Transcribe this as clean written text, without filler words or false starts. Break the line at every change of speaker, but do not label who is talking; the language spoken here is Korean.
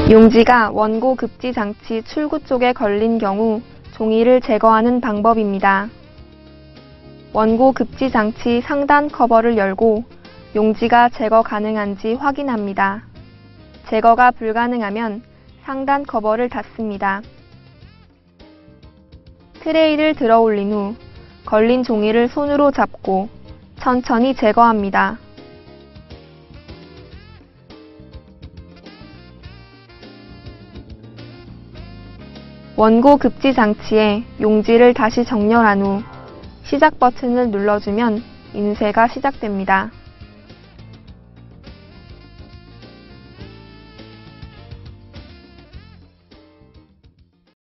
용지가 원고 급지 장치 출구 쪽에 걸린 경우 종이를 제거하는 방법입니다. 원고 급지 장치 상단 커버를 열고 용지가 제거 가능한지 확인합니다. 제거가 불가능하면 상단 커버를 닫습니다. 트레이를 들어 올린 후 걸린 종이를 손으로 잡고 천천히 제거합니다. 원고 급지 장치에 용지를 다시 정렬한 후 시작 버튼을 눌러주면 인쇄가 시작됩니다.